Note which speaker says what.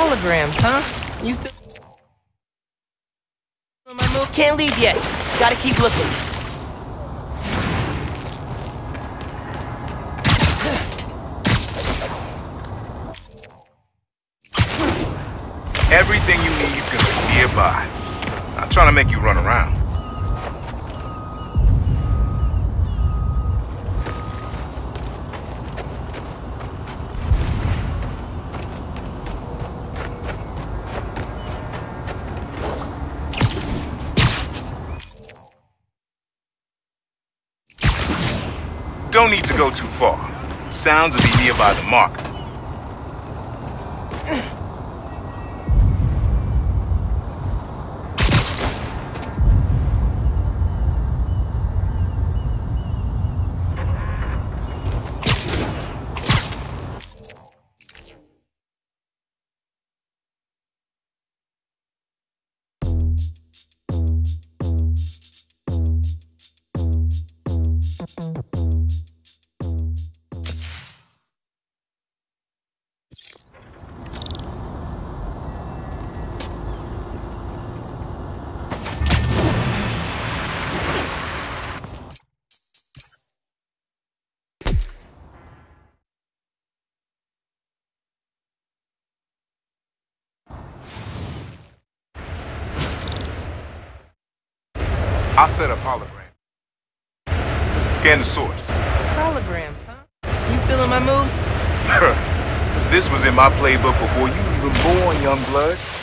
Speaker 1: Holograms, huh? You still my move? Can't leave yet. Gotta keep looking.
Speaker 2: Everything you need is gonna be nearby. Not trying to make you run around. Don't need to go too far. Sounds will be nearby the marker. I'll set up hologram. Scan the source.
Speaker 1: Holograms, huh? You still in my moves?
Speaker 2: This was in my playbook before you even born, young blood.